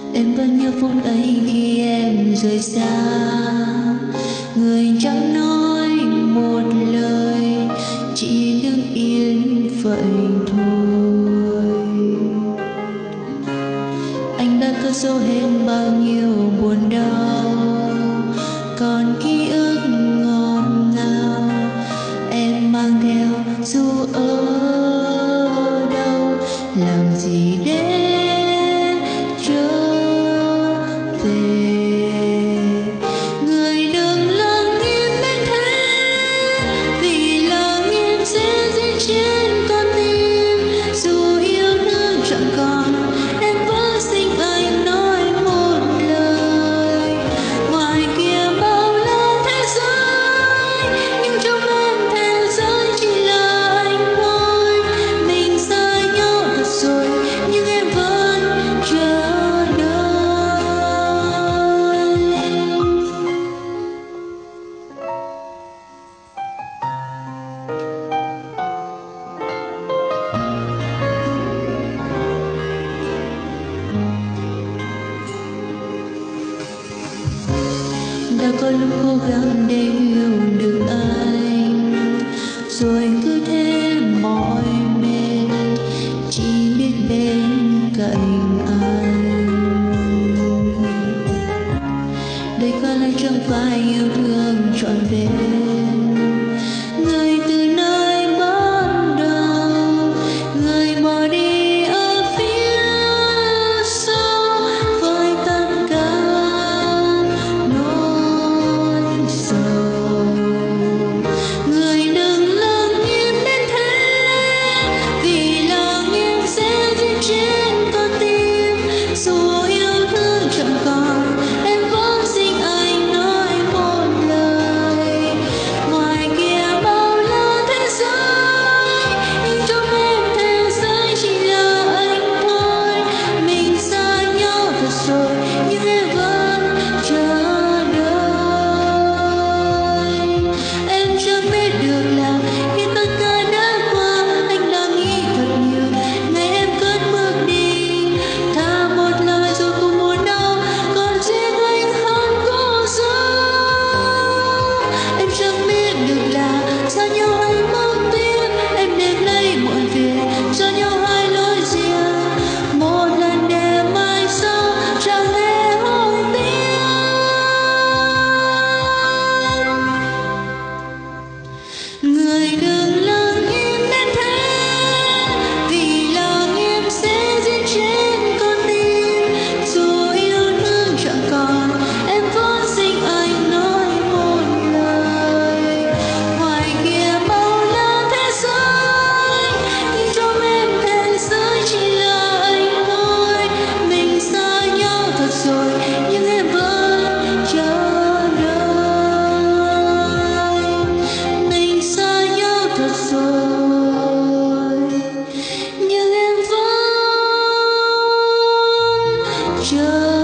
Em vẫn nhớ phút ấy khi em rời xa, người chẳng nói một lời, chỉ đứng yên vậy thôi. Anh đã cất giấu hết bao nhiêu buồn đau, còn ký ức ngọt ngào em mang theo dù ở đâu. Làm gì để trở về, người đừng lặng im đến thế, vì lặng im sẽ giết chết con tim. Dù yêu thương chẳng còn, em vẫn xin anh nói một lời. Ngoài kia bao la thế giới, nhưng trong em thế giới chỉ là anh thôi. Mình xa nhau thật rồi, nhưng em vẫn chờ đợi. Đã có lúc cố gắng để yêu được anh, rồi cứ thế mỏi mệt, chỉ biết bên cạnh anh. Đây có lẽ chẳng phải yêu thương trọn vẹn, người từ nơi ban đầu, người bỏ đi ở phía sau với tất cả nỗi sầu. Người đừng lặng im đến thế, vì lặng im sẽ giết chết con tim. Dù yêu thương chẳng còn, em vẫn xin anh nói một lời. Ngoài kia bao la thế giới, nhưng trong em thế giới chỉ là anh thôi. Mình xa nhau thật rồi, nhưng em vẫn chờ đợi. Em chẳng biết được là khi tất cả đã qua, anh đã nghĩ thật nhiều ngày em cất bước đi. Thà một lời rồi cùng buồn đau, còn riêng anh hơn cố dấu. Em chẳng biết được là xa nhau anh mất tiếng, em đêm nay muộn về cho nhau hai lối riêng. Một lần để mai sau chẳng hề hối tiếc. Người đừng lặng im đến thế, vì lặng im sẽ giết chết con tim. Dù yêu thương chẳng còn, em vẫn xin anh nói một lời. Ngoài kia bao la thế giới, nhưng trong em thế giới chỉ là anh thôi. Mình xa nhau thật rồi, nhưng em vẫn chờ đợi. Mình xa nhau thật rồi, nhưng em vẫn chờ